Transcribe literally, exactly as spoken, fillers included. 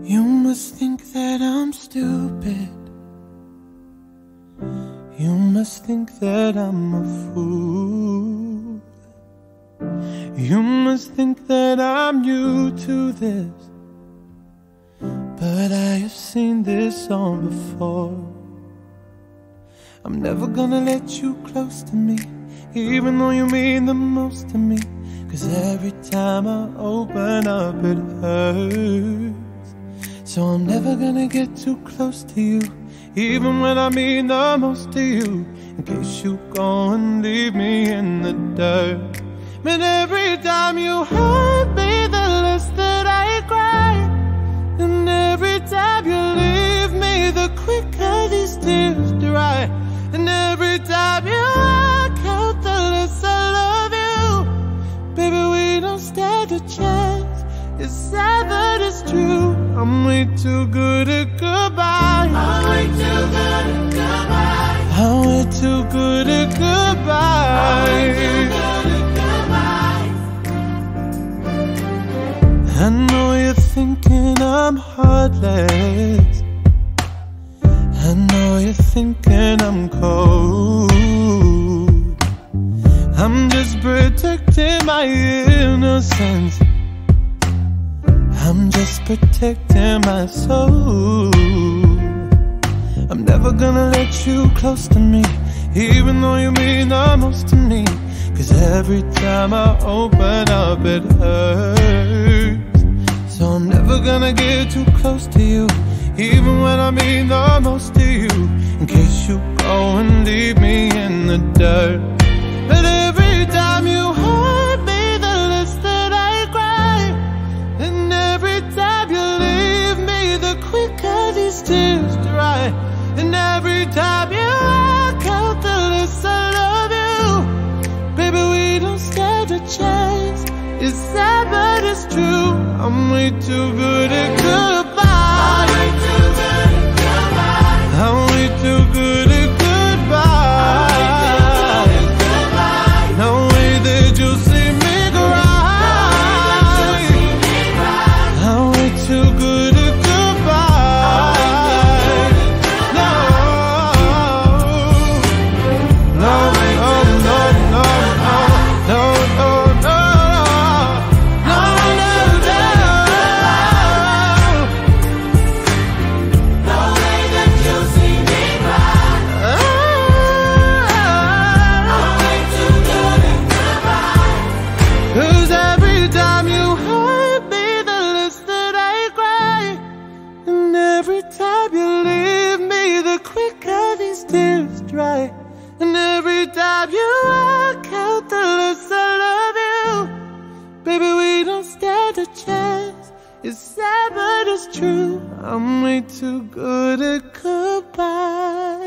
You must think that I'm stupid. You must think that I'm a fool. You must think that I'm new to this, but I have seen this song before. I'm never gonna let you close to me, even though you mean the most to me. Cause every time I open up it hurts. So I'm never gonna get too close to you, even when I mean the most to you, in case you go and leave me in the dirt. But every time you hurt me, the less that I cry. And every time you leave me, the quicker these tears dry. And every time you walk out, the less I love you. Baby, we don't stand a chance. It's sad but it's true. I'm way too good at goodbye. I'm way too good at goodbye. I'm way too good at goodbye. I'm way too good at goodbye. I know you're thinking I'm heartless. I know you're thinking I'm cold. I'm just protecting my innocence. I'm just protecting my soul. I'm never gonna let you close to me, even though you mean the most to me. Cause every time I open up it hurts. So I'm never gonna get too close to you, even when I mean the most to you, in case you go and leave me in the dirt. But every time you hurt me, the less that I cry. And every time you leave me, the quicker these tears dry. And every time you walk out, the less I love you. Baby, we don't stand a chance. It's sad but it's true. I'm way too good at goodbye. I'm way too good at goodbye. I'm way too good at goodbye. No way that you'll see me cry. I'm way too good at goodbye. No, no, no, no, no, no, no, no. Dry. And every time you walk out, the less I love you. Baby, we don't stand a chance. It's sad but it's true. I'm way too good at goodbye.